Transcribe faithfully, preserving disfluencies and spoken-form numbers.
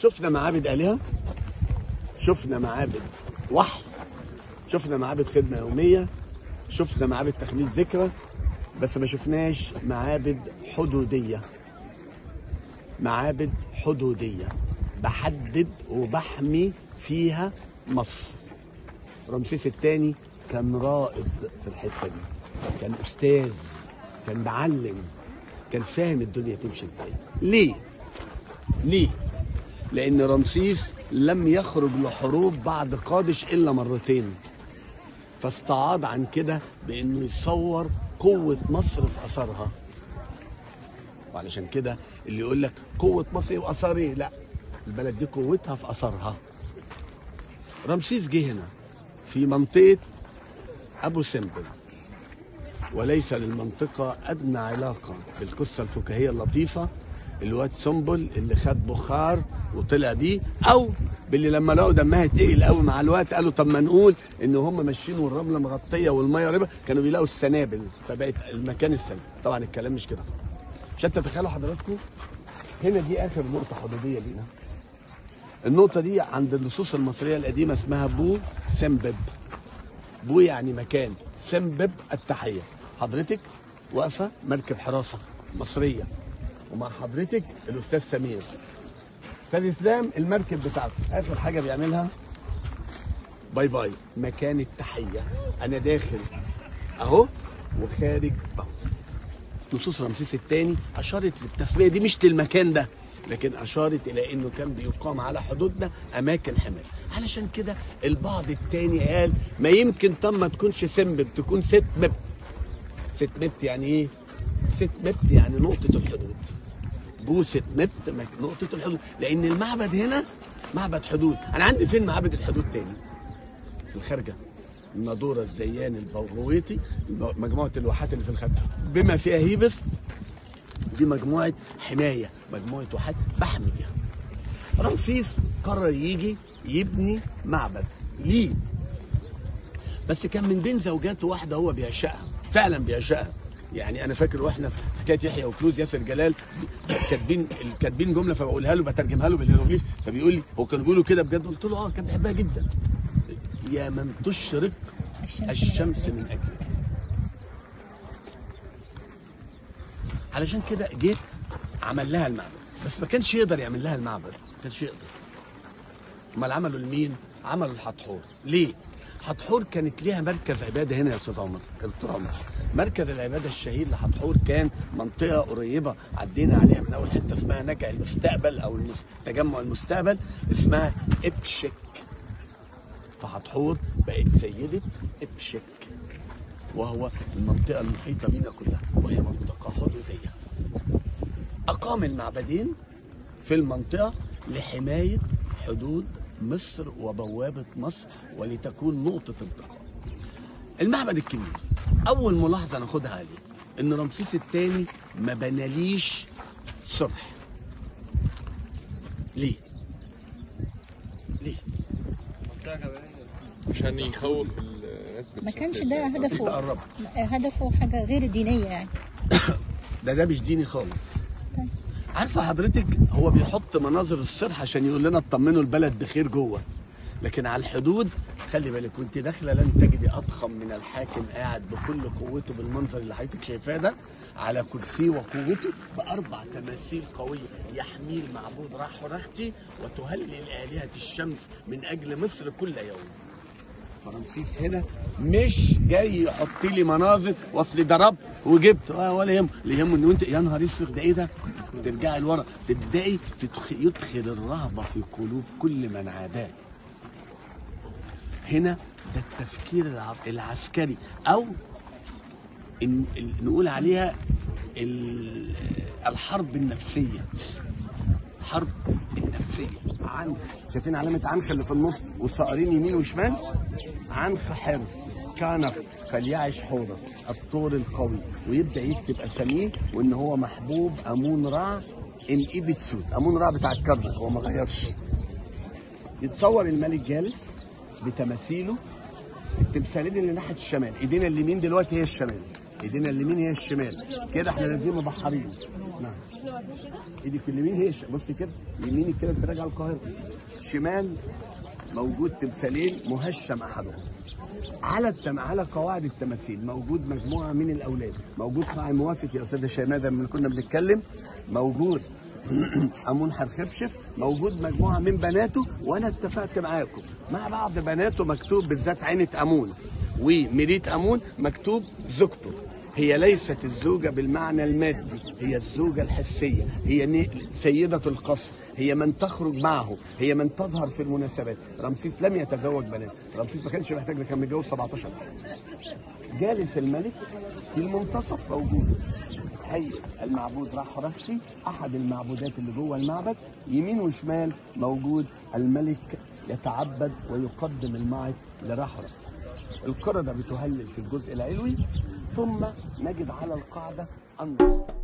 شفنا معابد آلهة، شفنا معابد وحي، شفنا معابد خدمة يومية، شفنا معابد تخليد ذكرى، بس ما شفناش معابد حدودية. معابد حدودية بحدد وبحمي فيها مصر. رمسيس الثاني كان رائد في الحتة دي، كان أستاذ، كان معلم، كان فاهم الدنيا تمشي ازاي. ليه؟ ليه؟ لأن رمسيس لم يخرج لحروب بعد قادش إلا مرتين، فاستعاض عن كده بأنه يصور قوة مصر في أثرها. وعلشان كده اللي يقول لك قوة مصر وأثار إيه؟ لا، البلد دي قوتها في أثرها. رمسيس جه هنا في منطقة أبو سمبل، وليس للمنطقة أدنى علاقة بالقصة الفكاهية اللطيفة الواد سنبل اللي خد بخار وطلع بيه، او باللي لما لقوا دمها تقل قوي مع الوقت قالوا طب ما نقول ان هم ماشيين والرمله مغطيه والميه ربا، كانوا بيلاقوا السنابل فبقت المكان السنابل. طبعا الكلام مش كده. عشان تتخيلوا حضراتكم هنا دي اخر نقطه حدوديه لينا. النقطه دي عند اللصوص المصريه القديمه اسمها بو سمبب. بو يعني مكان، سمبب التحيه. حضرتك واقفه مركب حراسه مصريه ومع حضرتك الاستاذ سمير. استاذ اسلام المركب بتاعته اخر حاجه بيعملها باي باي، مكان التحيه. انا داخل اهو وخارج اهو. نصوص رمسيس الثاني اشارت للتسميه دي مش للمكان ده، لكن اشارت الى انه كان بيقام على حدودنا اماكن حمايه. علشان كده البعض الثاني قال ما يمكن طب ما تكونش سمبب، تكون ست مبت. ست مبت يعني ايه؟ ست مبت يعني نقطه الحدود. بوست مبت نقطة الحدود، لأن المعبد هنا معبد حدود. أنا عندي فين معابد الحدود تاني؟ في الخارجة، النادورة، الزيان، البوغويتي، مجموعة الواحات اللي في الخارجة بما فيها هيبس، دي مجموعة حماية، مجموعة واحات بحمي بيها. رمسيس قرر يجي يبني معبد ليه؟ بس كان من بين زوجاته واحدة هو بيعشقها، فعلا بيعشقها. يعني انا فاكر واحنا في حكايه يحيى وكنوز ياسر جلال كاتبين كاتبين جمله فبقولها له بترجمها له بالهيروغليف، فبيقول لي هو كانوا بيقولوا كده بجد؟ قلت له اه كان بيحبها جدا. يا من تشرق الشمس من اجلك. علشان كده جه عمل لها المعبد، بس ما كانش يقدر يعمل لها المعبد، ما كانش يقدر. امال عملوا لمين؟ عملوا لحتحور. ليه؟ حتحور كانت ليها مركز عباده هنا يا استاذ عمر، يا دكتور عمر. مركز العباده الشهير لحتحور كان منطقه قريبه عدينا عليها من اول حته اسمها نجع المستقبل او تجمع المستقبل، اسمها ابشك. فحتحور بقت سيده ابشك، وهو المنطقه المحيطه بينا كلها، وهي منطقه حدوديه. اقام المعبدين في المنطقه لحمايه حدود مصر وبوابة مصر ولتكون نقطة التقاء. المعبد الكبير، أول ملاحظة ناخدها عليه إن رمسيس الثاني ما بناليش صرح. ليه؟ ليه؟ عشان يخوف الناس. ما كانش ده هدفه. قربت. هدفه حاجة غير دينية يعني. ده ده مش ديني خالص. عارفه حضرتك هو بيحط مناظر الصرح عشان يقول لنا اطمنوا البلد بخير جوه، لكن على الحدود خلي بالك وانت داخله لن تجدي اضخم من الحاكم قاعد بكل قوته بالمنظر اللي حضرتك شايفاه ده على كرسيه وقوته باربع تماثيل قويه يحميه المعبود راح ورختي وتهلل الهه الشمس من اجل مصر كل يوم. فرمسيس هنا مش جاي يحط لي مناظر واصل ضربت وجبت ولا يهمه، اللي يهمه ان انت يا نهار اسود ده ايه ده؟ ترجعي لورا تبداي يدخل الرهبه في قلوب كل من عاداه. هنا ده التفكير العسكري او إن نقول عليها الحرب النفسيه. حرب النفسيه. عنخ، شايفين علامه عنخ اللي في النص والصقرين يمين وشمال؟ عنخ حر كان فليعش حورس الطور القوي، ويبدا يكتب اساميه وان هو محبوب امون رع ان ايبت سود. امون رع بتاع الكرنك هو ما غيرش. يتصور الملك جالس بتماثيله، التمثالين اللي ناحيه الشمال، ايدينا اليمين دلوقتي هي الشمال، ايدينا اليمين هي الشمال كده، احنا نازلين مبحرين. نعم ايدك اليمين هي الش... بصي كده يمينك كده انت راجعه القاهره، شمال موجود تمثالين مهشم احدهم. على التم... على قواعد التماثيل موجود مجموعه من الاولاد، موجود قاعي موافق يا استاذه شيماء زي ما كنا بنتكلم، موجود امون حرخبشف، موجود مجموعه من بناته، وانا اتفقت معاكم مع بعض بناته مكتوب بالذات عينة امون وميريت امون مكتوب زوجته. هي ليست الزوجه بالمعنى المادي، هي الزوجه الحسيه، هي سيده القصر، هي من تخرج معه، هي من تظهر في المناسبات. رمسيس لم يتزوج بنات، رمسيس ما كانش محتاج، ده كان متجوز سبعتاشر. جالس الملك في المنتصف موجود هيئة المعبود رحرحشي، أحد المعبودات اللي جوه المعبد، يمين وشمال موجود الملك يتعبد ويقدم المعط لرحرح. القردة بتهلل في الجزء العلوي، ثم نجد على القاعدة النص.